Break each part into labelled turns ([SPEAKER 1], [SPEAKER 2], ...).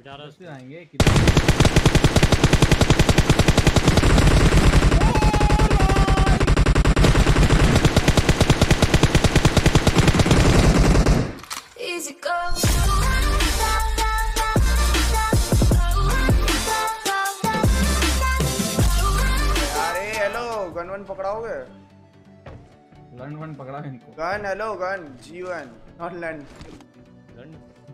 [SPEAKER 1] जा रहा
[SPEAKER 2] से आएंगे
[SPEAKER 3] Easy go.
[SPEAKER 4] अरे हेलो गन वन पकड़ाओगे?
[SPEAKER 2] गन वन पकड़ा इनको।
[SPEAKER 4] Gun hello gun G1 not land.
[SPEAKER 1] Gun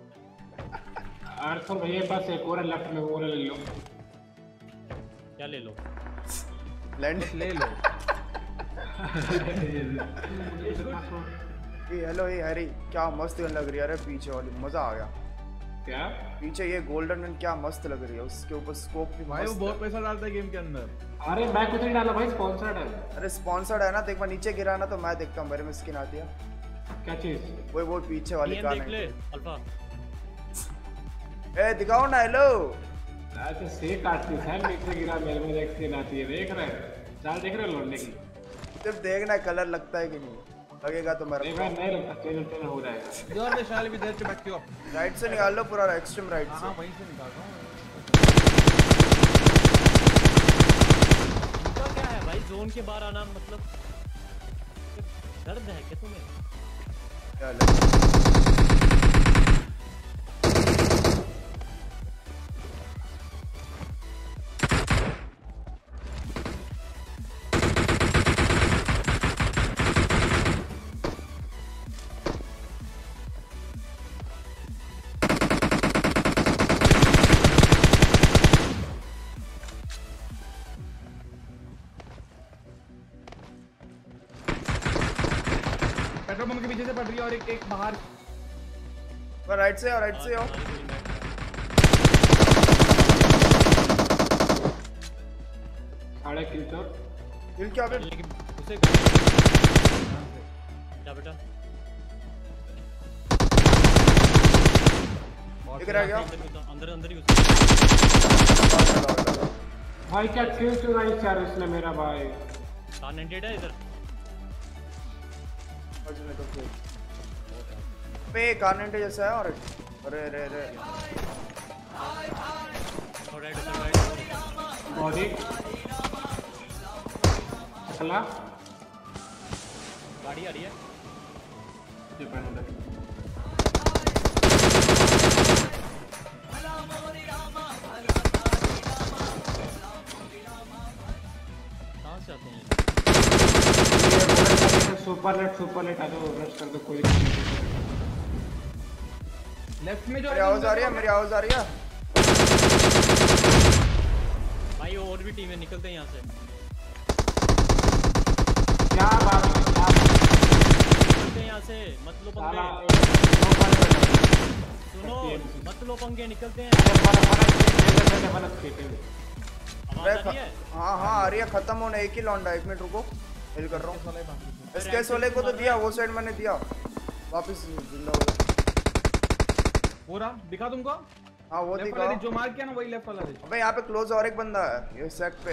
[SPEAKER 5] तो भैया पास एक और लेफ्ट में वो ले लो।
[SPEAKER 1] क्या ले लो?
[SPEAKER 4] लैंड
[SPEAKER 2] ले लो।
[SPEAKER 4] ये हेलो ये हैरी क्या मस्त गन लग रही है। अरे पीछे वाली मजा आ गया।
[SPEAKER 5] क्या
[SPEAKER 4] पीछे ये गोल्डन गन क्या मस्त लग रही है। उसके ऊपर स्कोप भी
[SPEAKER 2] भाई वो
[SPEAKER 4] मस्त
[SPEAKER 2] बहुत
[SPEAKER 4] है।
[SPEAKER 2] पैसा डालता है गेम के अंदर।
[SPEAKER 5] अरे मैं कुछ नहीं डाला भाई, स्पॉन्सर्ड है।
[SPEAKER 4] अरे स्पॉन्सर्ड है ना, देख मैं नीचे गिरा ना तो मैं देखता हूँ मेरे में स्किन आती है।
[SPEAKER 5] क्या चीज?
[SPEAKER 4] वो पीछे वाली
[SPEAKER 1] DM
[SPEAKER 4] का
[SPEAKER 1] देख ले अल्फा।
[SPEAKER 4] ए दिखाओ ना हेलो।
[SPEAKER 5] अच्छा से काटती है नीचे गिरा मेरे में देख स्किन आती है। देख रहे हैं चाल देख रहे हो लौटने की।
[SPEAKER 4] सिर्फ देखना कलर लगता है कि नहीं लगेगा तो मेरा
[SPEAKER 5] नहीं भाई नहीं लगता, चेंज हो जाएगा।
[SPEAKER 2] जोर दे शाल भी देर से बैक क्यों।
[SPEAKER 4] राइट से निकाल लो पूरा एक्सट्रीम राइट से।
[SPEAKER 2] हां वहीं से निकाल रहा हूं।
[SPEAKER 1] इनका क्या है भाई जोन के बाहर आना मतलब दर्द है क्या तुम्हें?
[SPEAKER 4] क्या
[SPEAKER 2] पेट्रोल पंप के पीछे से पड़ रही है और एक बाहर।
[SPEAKER 4] राइट से आओ राइट से आओ।
[SPEAKER 5] साढ़े किल तो
[SPEAKER 4] किल क्या बे?
[SPEAKER 1] लेकिन उसे जा बेटा
[SPEAKER 4] एक रह गया
[SPEAKER 1] अंदर अंदर ही
[SPEAKER 5] भाई। क्या किल चुराई चार इसने मेरा भाई।
[SPEAKER 1] कार 98 है इधर
[SPEAKER 4] पे कार्नेट जैसा है। और अरे रे रे
[SPEAKER 1] राइट
[SPEAKER 5] बॉडी चला
[SPEAKER 1] गाड़ी आ रही है। कहाँ से आते हैं?
[SPEAKER 5] सुपर लेट आ जाओ रश कर दो। कोई
[SPEAKER 2] लेफ्ट में जो
[SPEAKER 4] मेरी आवाज आ रही है। मेरी आवाज आ रही है
[SPEAKER 1] भाई और भी टीमें निकलते हैं यहाँ से।
[SPEAKER 5] क्या बात है, क्या
[SPEAKER 1] निकलते हैं यहाँ से मत लो पंगे। सुनो मत लो पंगे निकलते हैं। आवाज आ रही है?
[SPEAKER 4] हाँ हाँ आ रही है। खत्म होने एक ही लौंडा। 1 मिनट रुको हिल कर रहा हूँ। इसके सोले को तो दिया वो साइड मैंने दिया वापस जिंदा हो गया।
[SPEAKER 2] पूरा दिखा तुमको।
[SPEAKER 4] हाँ वो दिखा
[SPEAKER 2] जो मार किया ना वही लेफ्ट वाला।
[SPEAKER 4] अबे यहाँ पे क्लोज और एक बंदा है ये सेट पे।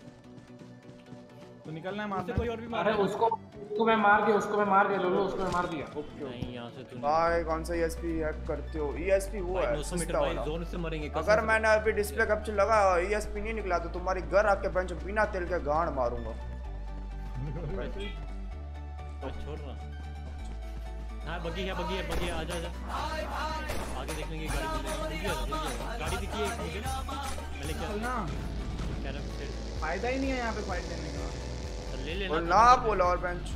[SPEAKER 2] तो निकलना है मारना।
[SPEAKER 1] कोई और भी मार।
[SPEAKER 5] अरे उसको मैं मार दिया। लोलो उसको मैं मार दिया।
[SPEAKER 1] नहीं यहाँ से तू
[SPEAKER 4] भाई कौन सा ESP हैक करते हो? ESP वो है सस्ता वाला।
[SPEAKER 1] जोन से मरेंगे।
[SPEAKER 4] अगर मैंने अभी डिस्प्ले कैप्चर लगा ESP नहीं निकला तो तुम्हारी घर आके बेंच बिना तेल के गांड मारूंगा।
[SPEAKER 1] छोड़ रहा। हाँ बगी है आजा आगे देख लेंगे। गाड़ी दिखी है मुझे। मैं लेके
[SPEAKER 2] ना फायदा ही नहीं है यहाँ पे फाइट करने का।
[SPEAKER 1] ले लेना
[SPEAKER 4] ना बोला और बेंच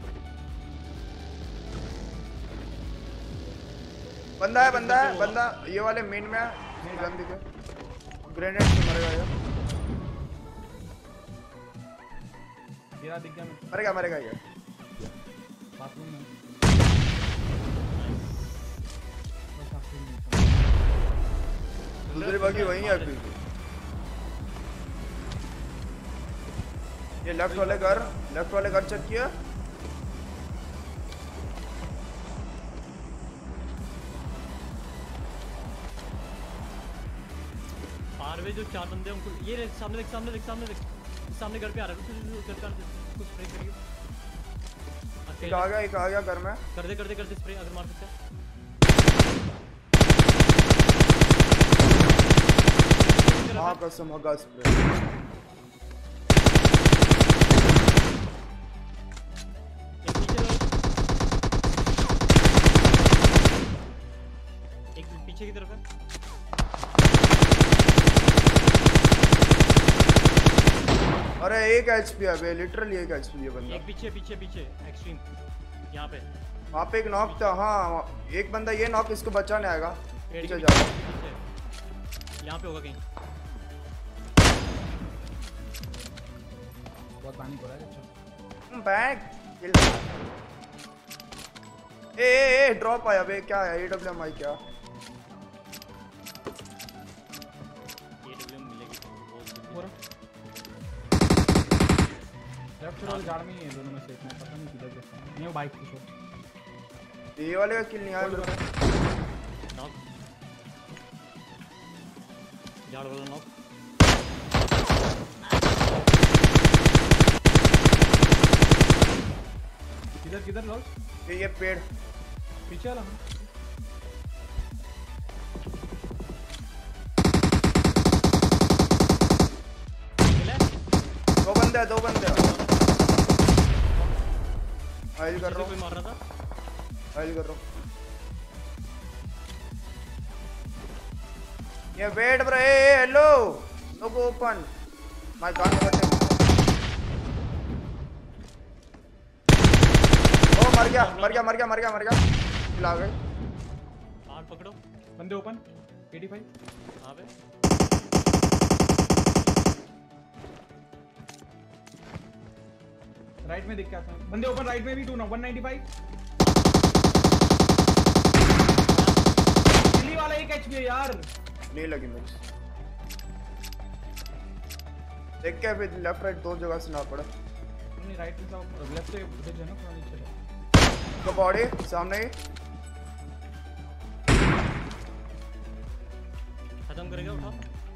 [SPEAKER 4] बंदा है बंदा ये वाले मेन में है। गन दिखे ग्रेनेड से मरेगा ये।
[SPEAKER 2] गिरा दिख गया।
[SPEAKER 4] मरेगा ये
[SPEAKER 2] बाथरूम में।
[SPEAKER 4] दूसरी बाकी वही है अभी। ये लेफ्ट वाले घर चेक किया।
[SPEAKER 1] पारवे जो 4 बंदे उनको ये सामने देख सामने घर पे आ रहा है। कुछ स्प्रे करिए।
[SPEAKER 4] एक आ गया घर में।
[SPEAKER 1] कर दे स्प्रे अगर मार सकते हैं।
[SPEAKER 4] कसम हगा स्प्रे।
[SPEAKER 1] एक पीछे की तरफ है।
[SPEAKER 4] अरे एक एचपी है बे, लिटरली एक एचपी है बंदा।
[SPEAKER 1] एक पीछे पीछे पीछे एक्सट्रीम यहाँ पे।
[SPEAKER 4] वहाँ पे एक नॉक था। हाँ एक बंदा ये नॉक इसको बचाने आएगा।
[SPEAKER 1] पेड़
[SPEAKER 4] पीछे
[SPEAKER 1] के
[SPEAKER 4] जा
[SPEAKER 1] पीछे यहाँ पे होगा कहीं।
[SPEAKER 2] बहुत पानी पड़ा है। अच्छा
[SPEAKER 4] बैक किल। ए ड्रॉप आया बे, क्या है AWM क्या?
[SPEAKER 1] AWM मिलेगी
[SPEAKER 2] हो रहा लेफ्ट वाले झाड़ में ही है दोनों में से। मैं पता नहीं किधर गया। ये बाइक की शॉट।
[SPEAKER 4] ये वाले का किल नहीं आया मेरे को।
[SPEAKER 1] नॉक झाड़ वाला नॉक।
[SPEAKER 2] किधर किधर लॉल?
[SPEAKER 4] ये पेड़
[SPEAKER 2] पीछे वाला।
[SPEAKER 4] दो बंदे हाइल कर रहा हूँ।
[SPEAKER 1] कोई मार रहा था।
[SPEAKER 4] हाइल कर रहा हूँ। ये वेट ब्रो। ए hello no go open my gun button. ओ मर गया। खिला गए।
[SPEAKER 1] आग पकड़ो।
[SPEAKER 2] बंदे ओपन 85।
[SPEAKER 1] कहाँ पे?
[SPEAKER 2] राइट में दिख के आता है बंदे ओपन। राइट में भी 2 195। दिल्ली वाला एक एचपी है यार।
[SPEAKER 4] नहीं लगी मुझे। देख के फिर लेफ्ट राइट दो जगह से ना पड़ा।
[SPEAKER 2] नहीं राइट में सब लेफ्ट से उधर जो है ना थोड़ा नीचे है।
[SPEAKER 4] तो बॉडी सामने ही
[SPEAKER 1] खत्म करेगा। उठा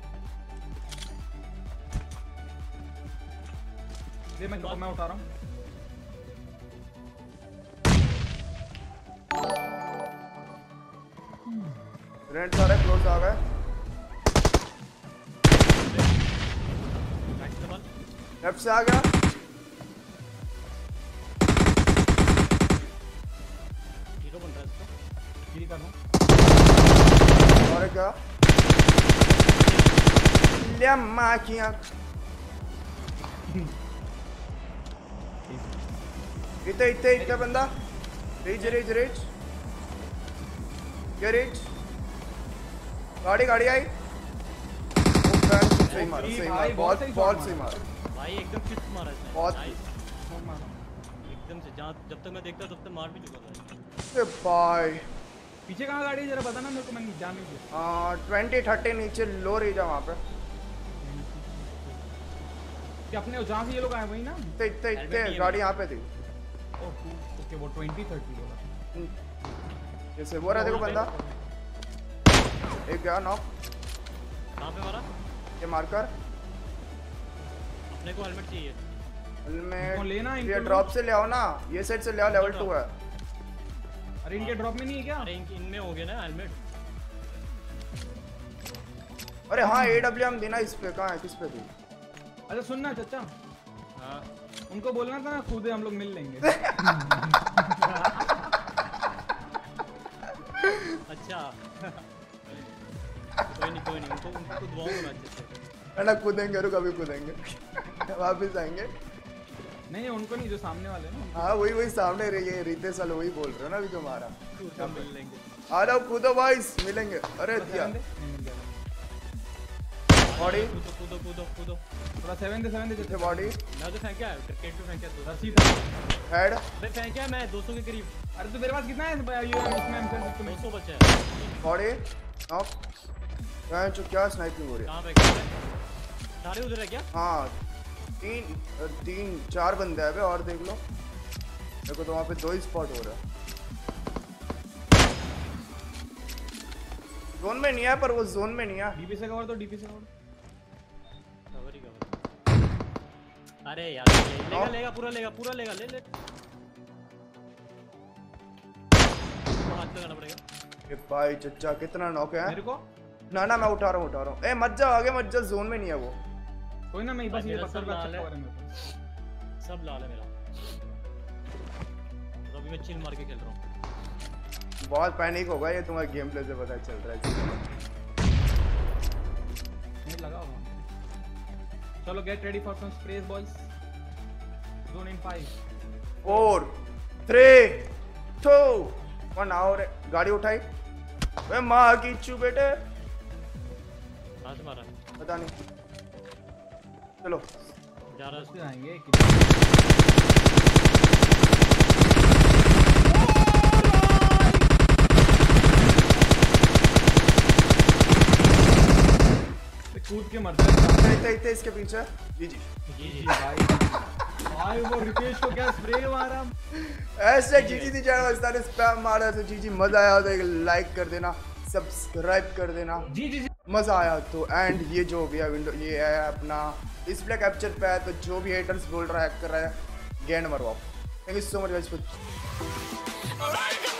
[SPEAKER 2] दे। मैं उठा रहा हूँ।
[SPEAKER 4] रेंट सारे क्लोज आ गए। लेफ्ट से आ गया।
[SPEAKER 1] हीरो बन रहा है इसका।
[SPEAKER 2] गिरी कर रहा हूँ।
[SPEAKER 4] और क्या ले माखियां। इतने बंदा। रिच गाड़ी आई। सही मार बहुत सही मार
[SPEAKER 1] भाई। एकदम फिट मारा इसने।
[SPEAKER 4] बहुत।
[SPEAKER 1] एकदम से जहाँ जब तक मैं देखता तब तक मार भी चुका था।
[SPEAKER 4] भाई
[SPEAKER 2] पीछे कहाँ गाड़ी है जरा बता ना मेरे को। मैं जान नहीं दिया।
[SPEAKER 4] 20-30 नीचे लो रही जा वहाँ पे।
[SPEAKER 2] कि अपने जहाँ से ये लोग आए वही ना।
[SPEAKER 4] इतने गाड़ी यहाँ पे थी।
[SPEAKER 2] ओके वो 20-30 बोला।
[SPEAKER 4] जैसे वो रहा देखो बंदा। एक गया नॉक।
[SPEAKER 1] कहाँ पे मारा?
[SPEAKER 4] ये मारकर।
[SPEAKER 1] अपने को हेलमेट चाहिए।
[SPEAKER 2] इनको लेना,
[SPEAKER 4] ये
[SPEAKER 2] इनको
[SPEAKER 4] ड्रॉप से ले आओ ना। ये साइड से ले आओ। लेवल 2 है।
[SPEAKER 2] अरे इनके ड्रॉप में नहीं है क्या?
[SPEAKER 1] अरे इनमें हो गया ना हेलमेट।
[SPEAKER 4] अरे हाँ AWM देना इस पे। कहाँ है किस पे थी?
[SPEAKER 2] अच्छा सुनना चाचा।
[SPEAKER 1] हाँ
[SPEAKER 2] उनको बोलना था ना खुद हम लोग मिल लेंगे।
[SPEAKER 1] अच्छा कोई नहीं उनको कूदवाऊंगा मैं अच्छे से।
[SPEAKER 4] है ना कूदेंगे। रुक अभी कूदेंगे। वापिस आएंगे।
[SPEAKER 2] नहीं उनको नहीं जो सामने वाले ना।
[SPEAKER 4] हाँ वही सामने रही रितेश वाले वही बोल रहे हो ना अभी तुम्हारा।
[SPEAKER 1] मिल लेंगे।
[SPEAKER 4] आ जाओ कूदो बॉयज मिलेंगे। अरे दिया बॉडी।
[SPEAKER 1] कूदो
[SPEAKER 2] थोड़ा 7 दे
[SPEAKER 4] कितने बॉडी?
[SPEAKER 1] मैं तो फेंका है। क्रिकेट पे फेंका है।
[SPEAKER 2] रसीद
[SPEAKER 4] हेड
[SPEAKER 1] मैं फेंका है। मैं 200 के करीब।
[SPEAKER 2] अरे तो मेरे पास कितना है ये इसमें M7 में
[SPEAKER 1] 200 बचा है।
[SPEAKER 4] Body knock. क्या स्नाइपिंग हो रही है?
[SPEAKER 1] कहाँ पे? सारे उधर है क्या?
[SPEAKER 4] हाँ 3-4 बंदे हैं और देख लो। देखो तो वहाँ पे 2 ही स्पॉट हो रहा है। जोन में नहीं है पर वो जोन में नहीं है।
[SPEAKER 2] डीपी से कवर तो डीपी से कवर।
[SPEAKER 1] कवर ही कवर। अरे यार लेगा पूरा लेगा ले हाथ लगाना पड़ेगा।
[SPEAKER 4] ये भाई चच्चा कितना नॉक है?
[SPEAKER 2] मेरे को
[SPEAKER 4] ना मैं उठा रहा हूँ ए मत जाओ आगे मत जाओ जोन में नहीं है वो
[SPEAKER 2] कोई ना मैं बस ये
[SPEAKER 1] मेरा
[SPEAKER 2] पत्थर
[SPEAKER 1] सब
[SPEAKER 2] पे
[SPEAKER 1] लाल
[SPEAKER 2] अच्छा
[SPEAKER 1] है।
[SPEAKER 2] कवर है मेरे को
[SPEAKER 1] सब लाल है मेरा। तो अभी मैं चिल मार के खेल रहा हूँ।
[SPEAKER 4] बहुत पैनिक होगा ये तुम्हारे गेम प्ले से पता चल रहा है
[SPEAKER 2] नहीं लगा हुआ चलो get ready for some sprays boys zone in 5
[SPEAKER 4] 4 3 2 1 आओ रे गाड़ी उठाई वे माँ की चू बेटे
[SPEAKER 1] कहाँ से मारा?
[SPEAKER 4] पता नहीं चलो
[SPEAKER 1] जा रहा
[SPEAKER 2] फिर
[SPEAKER 1] है।
[SPEAKER 2] आएंगे कूद के मरता है
[SPEAKER 4] इतने इसके पीछे जी जी
[SPEAKER 1] जी जी।
[SPEAKER 2] भाई वो रितेश को क्या स्प्रे मारा
[SPEAKER 4] ऐसे जीजी दी चैनल इस तरह स्पैम मारा तो जीजी मजा आया तो एक लाइक कर देना सब्सक्राइब कर देना
[SPEAKER 2] जी जी जी
[SPEAKER 4] मजा आया तो एंड ये जो भी है विंडो ये है अपना डिस्प्ले कैप्चर पे है तो जो भी हेटर्स बोल रहा है हैक कर रहा है गेंड मरवाओ thank you so much guys for